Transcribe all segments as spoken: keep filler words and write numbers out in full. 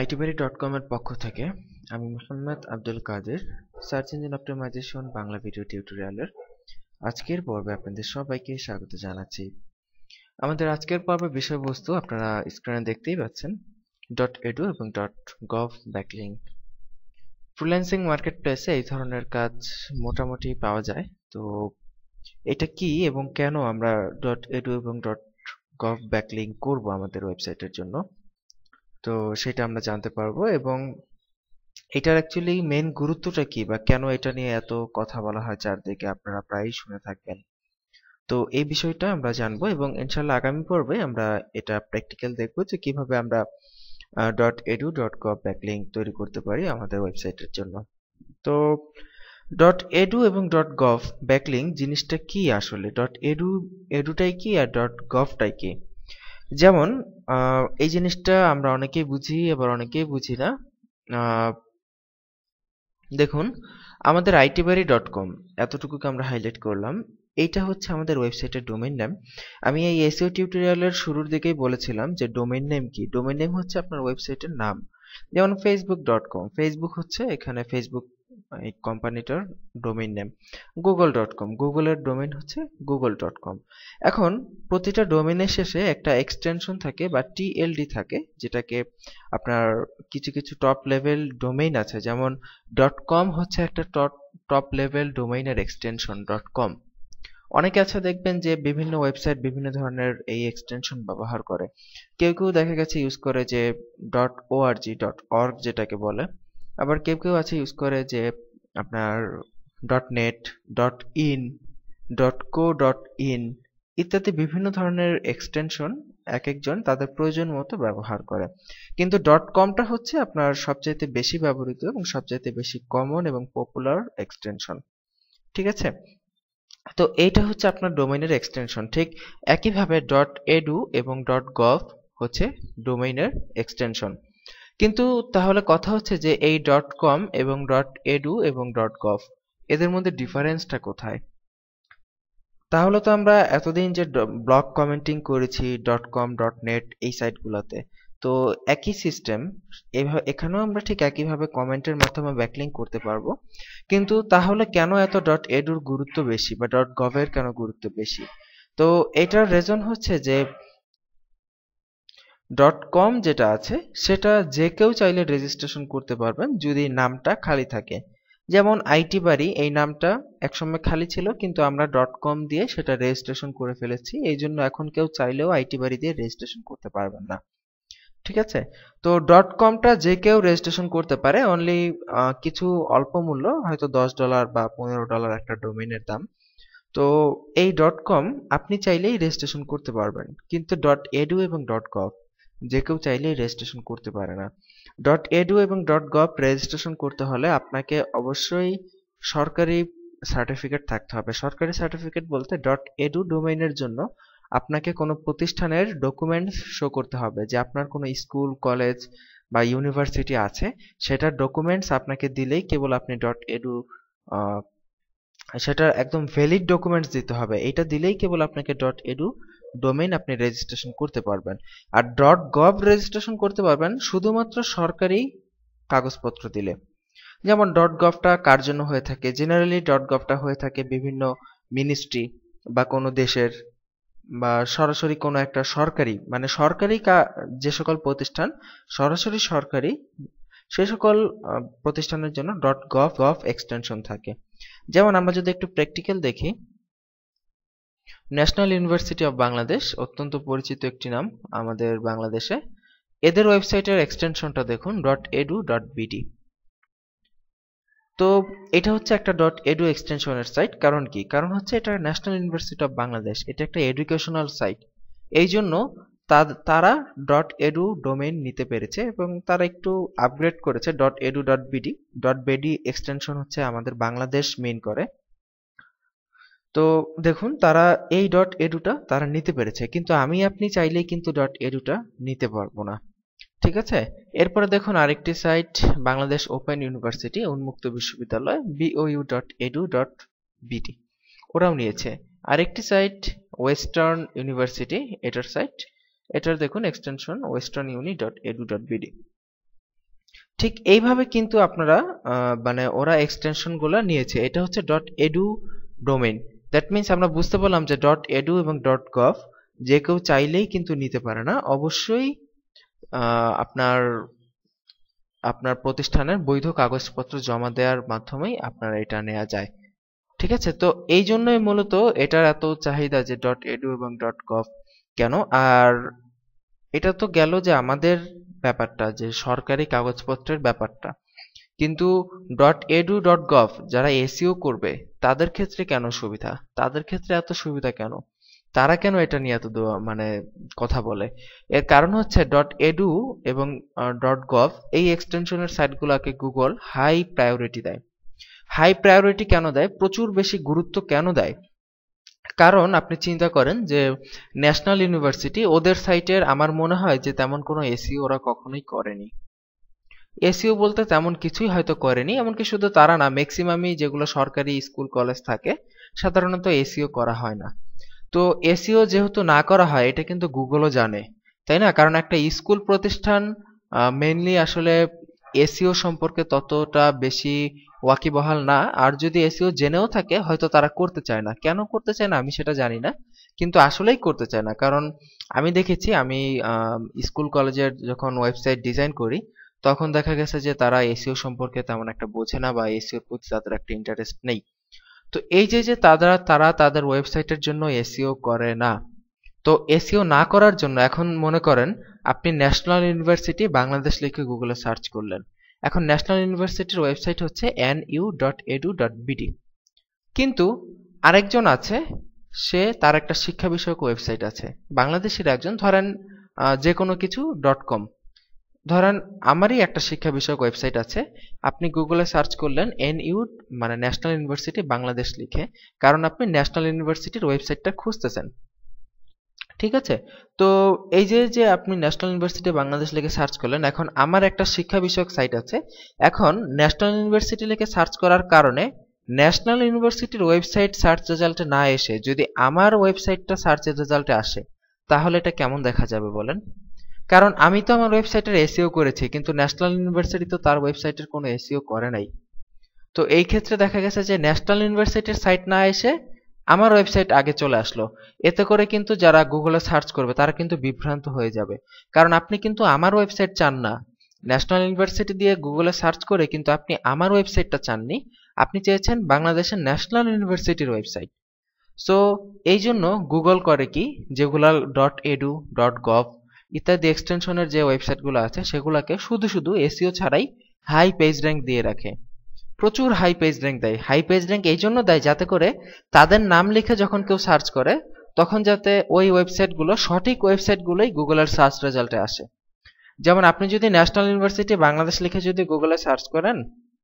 I T বাড়ি dot com এর পক্ষ থেকে আমি Mohammad Abdul Kader, search engine optimisation Bangla video টিউটোরিয়ালের আজকের পর্বে আপনাদের সবাইকে স্বাগত জানাচ্ছি। আমাদের আজকের পর্বের বিষয়বস্তু আপনারা স্ক্রিনে দেখতেই পাচ্ছেন, ডট এডু এবং ডট গভ ব্যাকলিংক। ফ্রিল্যান্সিং মার্কেটপ্লেসে এই ধরনের কাজ মোটামুটি পাওয়া যায়। তো এটা কি এবং কেন আমরা ডট এডু এবং ডট গভ ব্যাকলিংক করব আমাদের ওয়েবসাইটের জন্য, তো সেটা আমরা জানতে পারবো এবং এটার অ্যাকচুয়ালি মেন গুরুত্বটা কি বা কেন এটা নিয়ে এত কথা বলা হয় চারদিকে, আপনারা প্রায়ই শুনে থাকবেন। তো এই বিষয়টা আমরা জানবো এবং ইনশাআল্লাহ আগামী পর্বে আমরা এটা প্র্যাকটিক্যাল দেখবো যে কিভাবে আমরা dot edu dot gov backlink তৈরি করতে পারি আমাদের ওয়েবসাইটের জন্য। তো ডট এডু এবং ডট গভ ব্যাকলিংক জিনিসটা কি আসলে, ডট এডু এডুটাই কি আর ডট গভটাই কি? যেমন এই জিনিসটা আমরা অনেকেই বুঝি আবার অনেকেই বুঝি না। দেখুন, আমাদের আই টি বাড়ি ডট কম এতটুকুকে আমরা হাইলাইট করলাম, এইটা হচ্ছে আমাদের ওয়েবসাইটের ডোমেইন নেম। আমি এই এসইও টিউটোরিয়ালের শুরুর দিকেই বলেছিলাম যে ডোমেইন নেম কি। ডোমেইন নেম হচ্ছে আপনার ওয়েবসাইটের নাম। যেমন ফেসবুক ডট কম, ফেসবুক হচ্ছে এখানে ফেসবুক এই কোম্পানিটার domain name. Google dot com, গুগলের ডোমেইন হচ্ছে গুগল ডট কম। এখন প্রতিটা ডোমেইনের শেষে একটা এক্সটেনশন থাকে বা টিএলডি থাকে, যেটাকে আপনার কিছু কিছু টপ লেভেল ডোমেইন আছে, যেমন ডট কম হচ্ছে একটা টপ টপ লেভেল ডোমেইনের এক্সটেনশন ডট কম। অনেকে আছে দেখবেন যে বিভিন্ন ওয়েবসাইট বিভিন্ন ধরনের এই এক্সটেনশন ব্যবহার করে। কেউ কেউ দেখা গেছে ইউজ করে যে ডট ওআরজি ডট অর্গ যেটাকে বলে, আবার কেউ কেউ আছে ইউজ করে যে আপনার dot net dot in dot co dot in ইত্যাদি বিভিন্ন ধরনের এক্সটেনশন এক একজন তাদের প্রয়োজন মতো ব্যবহার করে। কিন্তু ডট কমটা হচ্ছে আপনার সবচাইতে বেশি ব্যবহৃত এবং সবচাইতে বেশি কমন এবং পপুলার এক্সটেনশন। ঠিক আছে, তো এইটা হচ্ছে আপনার ডোমেইনের এক্সটেনশন। ঠিক একইভাবে ডট এডু এবং ডট গভ হচ্ছে ডোমেইনের এক্সটেনশন। কিন্তু তাহলে কথা হচ্ছে যে এই ডট কম এবং ডট এডু এবং ডট গভ এদের মধ্যে ডিফারেন্সটা কোথায়? তাহলে তো আমরা এতদিন যে ব্লগ কমেন্টিং করেছি ডট কম ডট নেট এই সাইটগুলোতে, তো একই সিস্টেম এখানেও আমরা ঠিক একইভাবে কমেন্টের মাধ্যমে ব্যাকলিংক করতে পারবো। কিন্তু তাহলে কেন এত ডট এডুর গুরুত্ব বেশি বা ডট গভের কেন গুরুত্ব বেশি? তো এটার রিজন হচ্ছে যে ডট কম যেটা আছে সেটা যে কেউ চাইলে রেজিস্ট্রেশন করতে পারবেন যদি নামটা খালি থাকে। যেমন আইটি বাড়ি এই নামটা একসময় খালি ছিল, কিন্তু আমরা ডট কম দিয়ে সেটা রেজিস্ট্রেশন করে ফেলেছি, এই জন্য এখন কেউ চাইলেও আইটি বাড়ি দিয়ে রেজিস্ট্রেশন করতে পারবেন না। ঠিক আছে, তো ডট কমটা যে কেউ রেজিস্ট্রেশন করতে পারে, অনলি কিছু অল্প মূল্য, হয়তো দশ ডলার বা পনেরো ডলার একটা ডোমেইনের দাম। তো এই ডট কম আপনি চাইলেই রেজিস্ট্রেশন করতে পারবেন, কিন্তু ডট এডু এবং ডট গভ যে কেউ চাইলেই রেজিস্ট্রেশন করতে পারে না। ডট এডু এবং ডট গভ রেজিস্ট্রেশন করতে হলে আপনাকে অবশ্যই সরকারি সার্টিফিকেট থাকতে হবে। সরকারি সার্টিফিকেট বলতে ডট এডু ডোমেইনের জন্য আপনাকে কোনো প্রতিষ্ঠানের ডকুমেন্টস শো করতে হবে যে আপনার কোনো স্কুল কলেজ বা ইউনিভার্সিটি আছে, সেটার ডকুমেন্টস আপনাকে দিলেই কেবল আপনি ডট এডু সেটা একদম ভ্যালিড ডকুমেন্টস দিতে হবে, এটা দিলেই কেবল আপনাকে ডট এডু ডোমেইন আপনি রেজিস্ট্রেশন করতে পারবেন। আর ডট গভ রেজিস্ট্রেশন করতে পারবেন শুধুমাত্র সরকারি কাগজপত্র দিলে। যেমন ডট গভটা কার জন্য হয়ে থাকে? জেনারেলি ডট গভটা হয়ে থাকে বিভিন্ন মিনিস্ট্রি বা কোনো দেশের বা সরাসরি কোনো একটা সরকারি মানে সরকারি যে সকল প্রতিষ্ঠান সরাসরি সরকারি সেই সকল প্রতিষ্ঠানের জন্য ডট গভ গভ এক্সটেনশন থাকে। যেমন আমরা যদি একটু প্র্যাকটিক্যাল দেখি, ন্যাশনাল ইউনিভার্সিটি অফ বাংলাদেশ অত্যন্ত পরিচিত একটি নাম আমাদের বাংলাদেশে, এদের ওয়েবসাইটের এক্সটেনশনটা দেখুন ডট এডু ডট বিডি। তো এটা হচ্ছে একটা ডট এডু এক্সটেনশনের সাইট। কারণ কি? কারণ হচ্ছে এটা ন্যাশনাল ইউনিভার্সিটি অফ বাংলাদেশ, এটা একটা এডুকেশনাল সাইট, এই জন্য তারা ডট এডু ডোমেইন নিতে পেরেছে এবং তারা একটু আপগ্রেড করেছে dot edu dot BD. Dot BD extension হচ্ছে আমাদের বাংলাদেশ মেইন করে। তো দেখুন তারা এই ডট এডুটা তারা নিতে পেরেছে, কিন্তু আমি আপনি চাইলেই কিন্তু ডট এডুটা নিতে পারবো না। ঠিক আছে, এরপরে দেখুন আরেকটি সাইট বাংলাদেশ ওপেন ইউনিভার্সিটি উন্মুক্ত বিশ্ববিদ্যালয় BOU dot edu dot BD, ওরাও নিয়েছে। আরেকটি সাইট ওয়েস্টার্ন ইউনিভার্সিটি, এটার সাইট, এটার দেখুন extension western uni dot edu dot BD. ঠিক এইভাবে কিন্তু আপনারা মানে ওরা এক্সটেনশনগুলো নিয়েছে। এটা হচ্ছে dot edu domain. That means আমরা বুঝতে পারলাম যে ডট এডু এবং ডট গভ যে কেউ চাইলেই কিন্তু নিতে পারে না, অবশ্যই আপনার আপনার প্রতিষ্ঠানের বৈধ কাগজপত্র জমা দেওয়ার মাধ্যমেই আপনার এটা নেওয়া যায়। ঠিক আছে, তো এই জন্যই মূলত এটার এত চাহিদা যে ডট এডু এবং ডট গভ কেন। আর এটা তো গেল যে আমাদের ব্যাপারটা, যে সরকারি কাগজপত্রের ব্যাপারটা, কিন্তু ডট এডু ডট গভ যারা এসইও করবে তাদের ক্ষেত্রে কেন সুবিধা, তাদের ক্ষেত্রে এত সুবিধা কেন, তারা কেন এটা নিয়ে এত মানে কথা বলে? এর কারণ হচ্ছে ডট এডু এবং ডট গভ এই এক্সটেনশনের সাইটগুলোকে গুগল হাই প্রায়োরিটি দেয়। হাই প্রায়োরিটি কেন দেয়, প্রচুর বেশি গুরুত্ব কেন দেয়? কারণ আপনি চিন্তা করেন যে ন্যাশনাল ইউনিভার্সিটি, ওদের সাইটের আমার মনে হয় যে তেমন কোনো এসইও ওরা কখনোই করেনি। এসইও বলতে তেমন কিছুই হয়তো করেনি, এমনকি শুধু তারা না, ম্যাক্সিমামই যেগুলো সরকারি স্কুল কলেজ থাকে সাধারণত এসইও করা হয় না। তো এসইও যেহেতু না করা হয় এটা কিন্তু গুগলও জানে, তাই না? কারণ একটা স্কুল প্রতিষ্ঠান মেইনলি আসলে এসইও সম্পর্কে ততটা বেশি ওয়াকিবহাল না। আর যদি এসইও জেনেও থাকে হয়তো তারা করতে চায় না। কেন করতে চায় না আমি সেটা জানি না, কিন্তু আসলেই করতে চায় না। কারণ আমি দেখেছি, আমি স্কুল কলেজের যখন ওয়েবসাইট ডিজাইন করি তখন দেখা গেছে যে তারা এসইও সম্পর্কে তেমন একটা বোঝে না, বা এসইওর প্রতি তাদের একটা ইন্টারেস্ট নেই। তো এই যে যে তারা তারা তাদের ওয়েবসাইটের জন্য এসইও করে না, তো এসইও না করার জন্য এখন মনে করেন আপনি ন্যাশনাল ইউনিভার্সিটি বাংলাদেশ লিখে গুগলে সার্চ করলেন। এখন ন্যাশনাল ইউনিভার্সিটির ওয়েবসাইট হচ্ছে N U dot edu dot BD, কিন্তু আরেকজন আছে, সে তার একটা শিক্ষা বিষয়ক ওয়েবসাইট আছে, বাংলাদেশের একজন, ধরেন যে কোনো কিছু ডট কম, ধরেন আমারই একটা শিক্ষা বিষয়ক ওয়েবসাইট আছে, আপনি গুগলে সার্চ করলেন এনইউ মানে ন্যাশনাল ইউনিভার্সিটি বাংলাদেশ লিখে, কারণ আপনি ন্যাশনাল ইউনিভার্সিটির ওয়েবসাইটটা খুঁজতেছেন। ঠিক আছে, তো এই যে যে আপনি ন্যাশনাল ইউনিভার্সিটি বাংলাদেশ লিখে সার্চ করলেন, এখন আমার একটা শিক্ষা বিষয়ক সাইট আছে, এখন ন্যাশনাল ইউনিভার্সিটি লিখে সার্চ করার কারণে ন্যাশনাল ইউনিভার্সিটির ওয়েবসাইট সার্চ রেজাল্টে না এসে যদি আমার ওয়েবসাইটটা সার্চ রেজাল্টে আসে, তাহলে এটা কেমন দেখা যাবে বলেন? কারণ আমি তো আমার ওয়েবসাইটের এসইও করেছি, কিন্তু ন্যাশনাল ইউনিভার্সিটি তো তার ওয়েবসাইটের কোনো এসইও করে নাই। তো এই ক্ষেত্রে দেখা গেছে যে ন্যাশনাল ইউনিভার্সিটির সাইট না এসে আমার ওয়েবসাইট আগে চলে আসলো। এতে করে কিন্তু যারা গুগলে সার্চ করবে তারা কিন্তু বিভ্রান্ত হয়ে যাবে, কারণ আপনি কিন্তু আমার ওয়েবসাইট চান না। ন্যাশনাল ইউনিভার্সিটি দিয়ে গুগলে সার্চ করে কিন্তু আপনি আমার ওয়েবসাইটটা চাননি, আপনি চেয়েছেন বাংলাদেশের ন্যাশনাল ইউনিভার্সিটির ওয়েবসাইট। সো এই জন্য গুগল করে কি, যেগুলা ডট এডু ডট গভ ইত্যাদি এক্সটেনশনের যে ওয়েবসাইটগুলো আছে সেগুলোকে শুধু শুধু এসইও ছাড়াই হাই পেজ র্যাঙ্ক দিয়ে রাখে, প্রচুর হাই পেজ র্যাঙ্ক দেয়। হাই পেজ র্যাঙ্ক এই জন্য দেয় যাতে করে তাদের নাম লিখে যখন কেউ সার্চ করে তখন যাতে ওই ওয়েবসাইটগুলো সঠিক ওয়েবসাইটগুলোই গুগলের সার্চ রেজাল্টে আসে। যেমন আপনি যদি ন্যাশনাল ইউনিভার্সিটি বাংলাদেশ লিখে যদি গুগলে সার্চ করেন,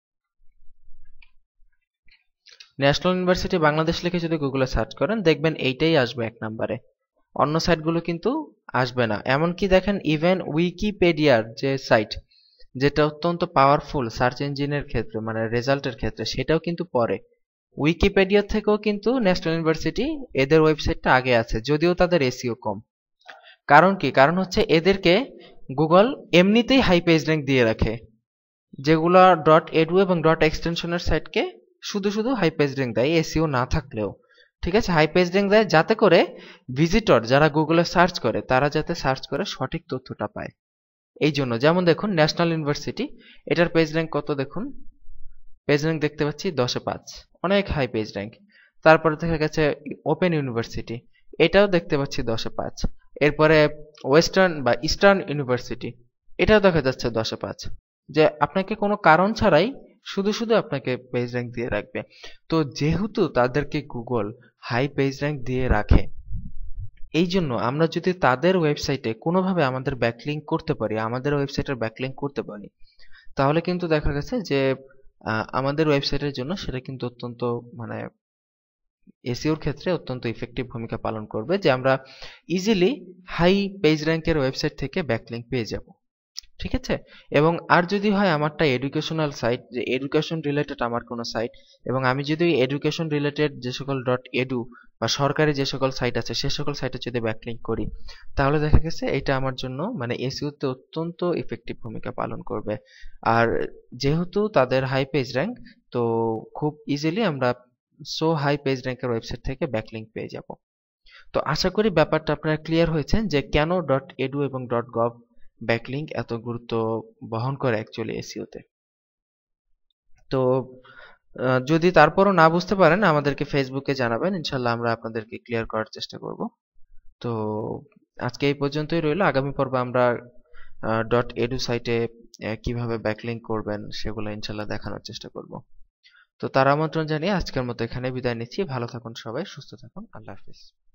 ন্যাশনাল ইউনিভার্সিটি বাংলাদেশ লিখে যদি গুগলে সার্চ করেন দেখবেন এইটাই আসবে এক নম্বরে, অন্য সাইটগুলো কিন্তু আসবে না। এমনকি দেখেন ইভেন উইকিপিডিয়ার যে সাইট, যেটা অত্যন্ত পাওয়ারফুল সার্চ ইঞ্জিনের ক্ষেত্রে মানে রেজাল্টের ক্ষেত্রে, সেটাও কিন্তু পরে উইকিপিডিয়া থেকেও কিন্তু ন্যাশনাল ইউনিভার্সিটি এদের ওয়েবসাইটটা আগে আছে, যদিও তাদের এসইও কম। কারণ কি, কারণ হচ্ছে এদেরকে গুগল এমনিতেই হাই পেজ র্যাঙ্ক দিয়ে রাখে, যেগুলো ডট এডু এবং ডট এক্সটেনশনের সাইটকে শুধু শুধু হাই পেজ র্যাঙ্ক দেয় এসইও না থাকলেও। ঠিক আছে, হাই পেজ র্যাঙ্ক দেয় যাতে করে ভিজিটর যারা গুগলে সার্চ করে তারা যাতে সার্চ করে সঠিক তথ্যটা পায়। এই জন্য যেমন দেখুন ন্যাশনাল ইউনিভার্সিটি, এটার পেজ র্যাঙ্ক কত দেখুন, পেজ র্যাঙ্ক দেখতে পাচ্ছি দশে পাঁচ, অনেক হাই পেজ র্যাঙ্ক। তারপরে দেখা গেছে ওপেন ইউনিভার্সিটি, এটাও দেখতে পাচ্ছি দশে পাঁচ। এরপরে ওয়েস্টার্ন বা ইস্টার্ন ইউনিভার্সিটি, এটাও দেখা যাচ্ছে দশে পাঁচ। যে আপনাকে কোনো কারণ ছাড়াই শুধু শুধু আপনাকে পেজ র্যাঙ্ক দিয়ে রাখবে। তো যেহেতু তাদেরকে গুগল হাই পেজ র্যাঙ্ক দিয়ে রাখে, এই জন্য আমরা যদি তাদের ওয়েবসাইটে কোনোভাবে আমাদের ব্যাকলিঙ্ক করতে পারি, আমাদের ওয়েবসাইটের ব্যাকলিঙ্ক করতে পারি, তাহলে কিন্তু দেখা গেছে যে আমাদের ওয়েবসাইটের জন্য সেটা কিন্তু অত্যন্ত মানে এসইওর ক্ষেত্রে অত্যন্ত ইফেক্টিভ ভূমিকা পালন করবে, যে আমরা ইজিলি হাই পেজ র্যাঙ্কের ওয়েবসাইট থেকে ব্যাকলিঙ্ক পেয়ে যাব। ঠিক আছে। এবং আর যদি হয় আমারটা এডুকেশনাল সাইট, যে এডুকেশন রিলেটেড আমার কোনো সাইট, এবং আমি যদি এডুকেশন রিলেটেড যে সকল ডট এডু বা সরকারি যে সকল সাইট আছে সে সকল সাইটে যদি ব্যাকলিঙ্ক করি, তাহলে দেখা গেছে এটা আমার জন্য মানে এসইও তে অত্যন্ত ইফেক্টিভ ভূমিকা পালন করবে। আর যেহেতু তাদের হাই পেজ র্যাঙ্ক, তো খুব ইজিলি আমরা সো হাই পেজ র্যাঙ্কের ওয়েবসাইট থেকে ব্যাকলিঙ্ক পেয়ে যাব। তো আশা করি ব্যাপারটা আপনারা ক্লিয়ার হয়েছেন যে কেন ডট এডু এবং ডট গভ ব্যাকলিঙ্ক এত গুরুত্ব বহন করে অ্যাকচুয়ালি এসইওতে। তো আহ, যদি তারপরও না বুঝতে পারেন আমাদেরকে ফেসবুকে জানাবেন, ইনশাল্লাহ আমরা আপনাদেরকে ক্লিয়ার করার চেষ্টা করব। তো আজকে এই পর্যন্তই রইল। আগামী পর্বে আমরা ডট এডু সাইটে কিভাবে ব্যাকলিঙ্ক করবেন সেগুলো ইনশাল্লাহ দেখানোর চেষ্টা করব। তো তার আমন্ত্রণ জানিয়ে আজকের মতো এখানে বিদায় নিচ্ছি। ভালো থাকুন সবাই, সুস্থ থাকুন, আল্লাহ হাফিজ।